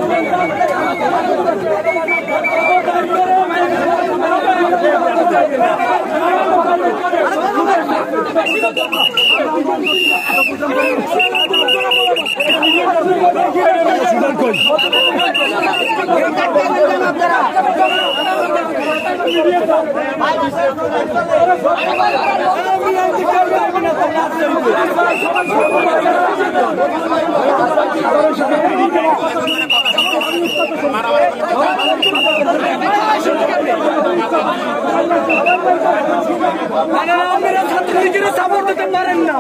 ছাত্রলীগের সাপোর্ট দিতে পারেন না।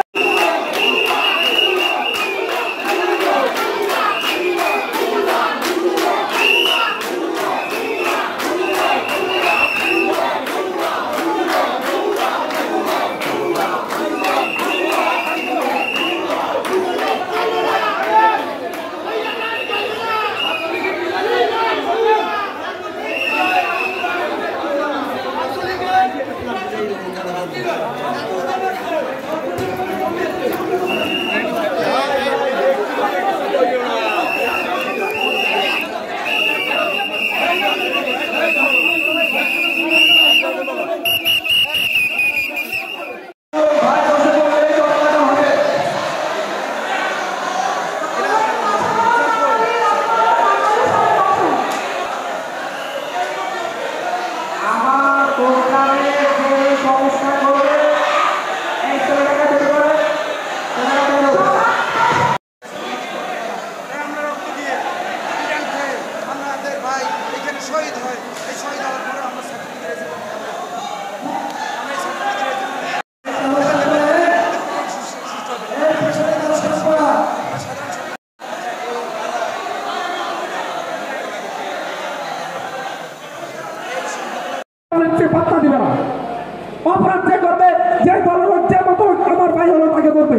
অপরাধ যে করবে, যে দলের যে মতো আমার ভাই হলো তাকে বলবে।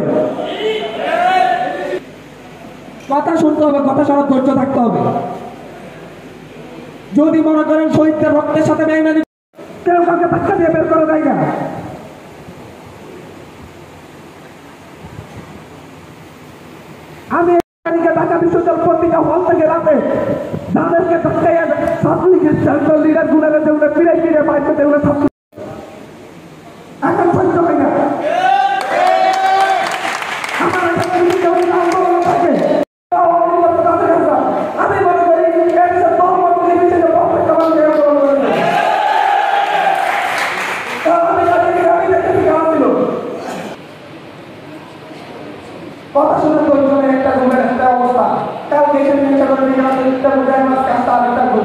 কথা শুনতে হবে, কথা শোনার ধৈর্য থাকতে হবে। যদি মনে করেন শহীদদের রক্তের সাথে বেইমানি, কেউ কাউকে ধাক্কা দিয়ে বের করা যায় না। আমি ঢাকা বিশ্ববিদ্যালয় পত্রিকা হল থেকে রাতে যাদেরকে ছাত্রলীগের সেন্ট্রাল লিডার গুলারে যেগুলো ফিরে ফিরে বাইরে যেগুলো ছাত্র এখন সহ্য হয় না। আমার আন্দোলন থাকে, আমি মনে করি কথা শোনার প্রয়োজনে একটা ঘুমের একটা অবস্থা, কালকে এখানে একটা করে একটা বোঝায় মাছ কাজটা আরেকটা ঘুম।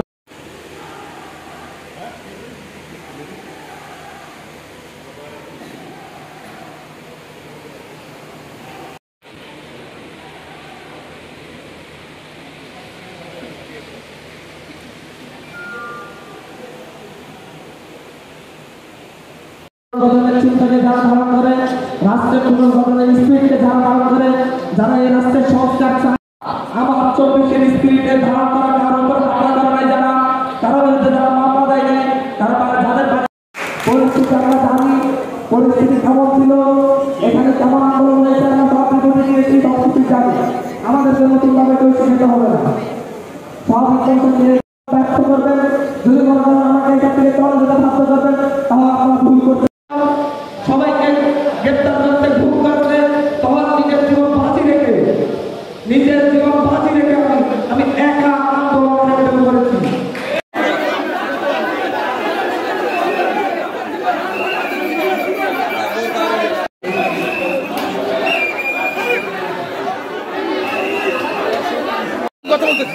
চিন্তাকে যারা ধারণ করে, রাষ্ট্রের পুনর্গঠনের স্পিরিটকে যারা ধারণ করে, যারা এই রাষ্ট্রের সংস্কার চায়, আমার 24-এর স্পিরিটে ধারণ করা কারণ হামলা করা নাই, যারা তারা বিরুদ্ধে যারা মামলা দেয় নাই, তারা যাদের পরিস্থিতি আমরা জানি, পরিস্থিতি কেমন ছিল, এখানে কেমন আন্দোলন হয়েছে, আমরা সব বিপদে গিয়েছি, সব কিছু জানি। আমাদেরকে নতুনভাবে কেউ শিখাতে হবে না। সব ব্যর্থ করবেন, যদি মনে করেন আমাকে এখান থেকে চলে যেতে বাধ্য করবেন, তাহলে আপনারা ভুল করতে সবাইকে গ্রেপ্তার করতে ভুল করতে, তখন নিজের জীবন বাঁচি রেখে আমি একা আন্দোলন করেছি। কথা বলতে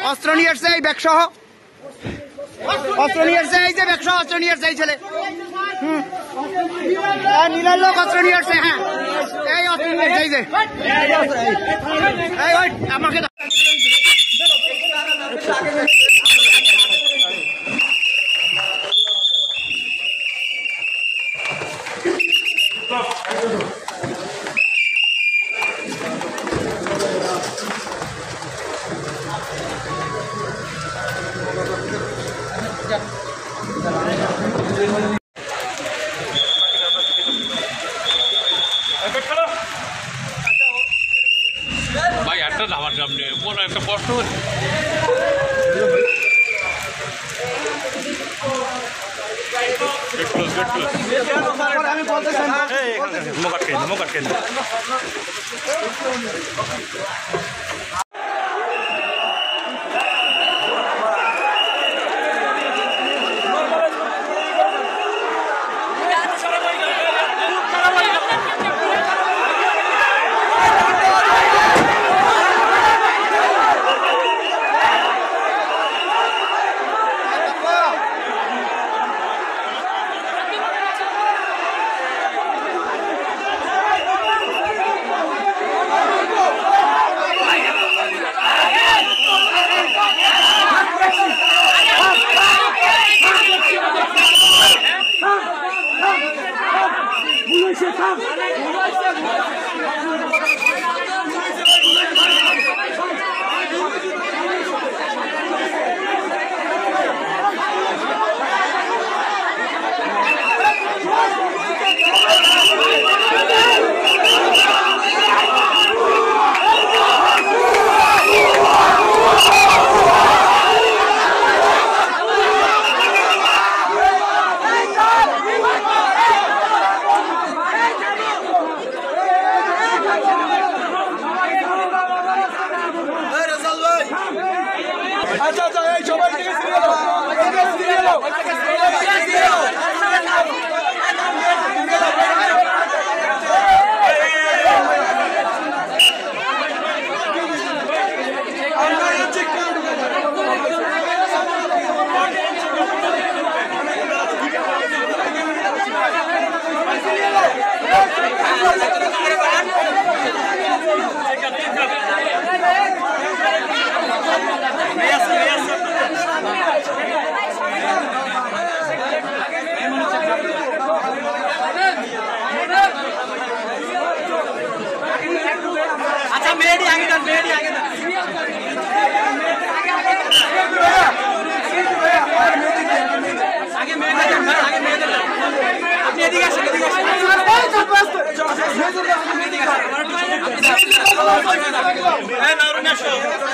অস্ত্র নিয়ে এসছে এই ব্যাগ সহ, অস্ত্র নিয়ে এসছে, এই যে ব্যাগ সহ অস্ত্র নিয়ে এসছে এই ছেলে। নীলের লোক অস্ত্র নিয়ে এসছে। হ্যাঁ, এই অস্ত্র নিয়ে এসছে, এই যে আমাকে ভাই একটা আমার সামনে বড় একটা কষ্ট হচ্ছে। अच्छा मेरी आगे ना, मेरी आगे ना, आगे मेरे आगे मेरे अपने दिखा सकते दिखा